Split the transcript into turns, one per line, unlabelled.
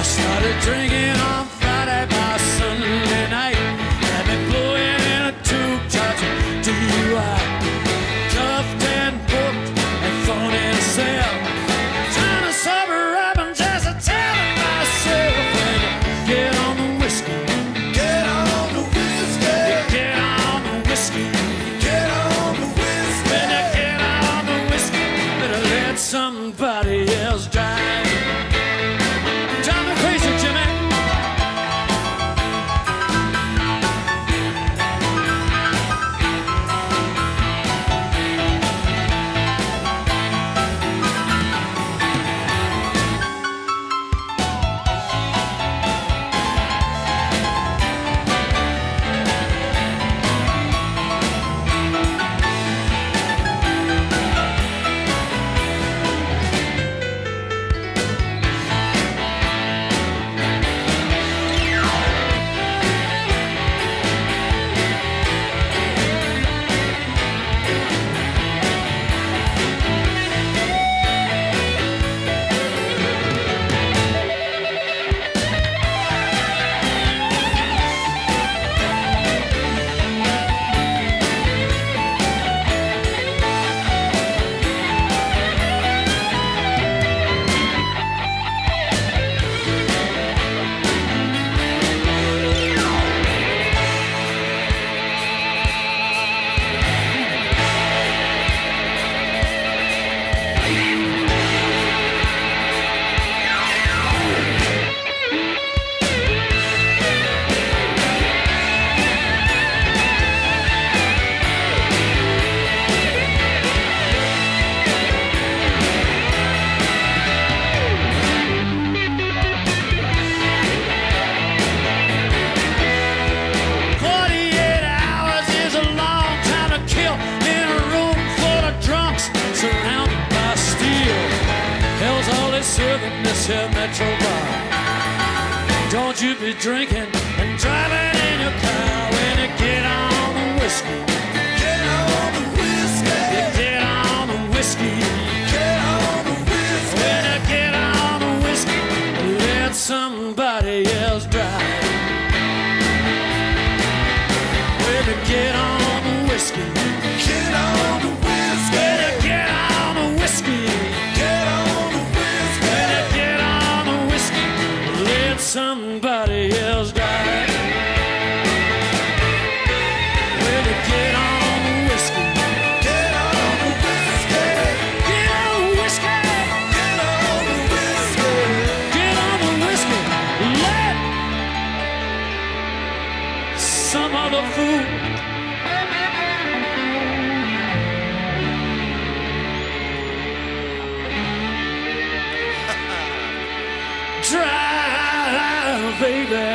I started drinking on Friday by Sunday night. Had me blowing in a tube, charged a DUI. Cuffed and booked and thrown in a cell. Trying to sober up and just telling myself, when you get on the whiskey,
Get on the whiskey.
get on the whiskey.
Get on the whiskey.
When you get on the whiskey, better let somebody else drive. Drive me crazy, Jimmy. Serving this here Metro bar. Don't you be drinking and driving in your car. When you get on the whiskey,
Get on the whiskey.
you get on the whiskey.
Get on the whiskey.
When you get on the whiskey, let somebody else drive. When you get on the whiskey,
Get on the whiskey.
when you get on the whiskey,
Get on the whiskey.
when you get on the whiskey, let somebody else drive. When you get on the whiskey,
Get on the whiskey.
get on the whiskey,
Get on the whiskey.
get on the whiskey, let some other fool drive, baby.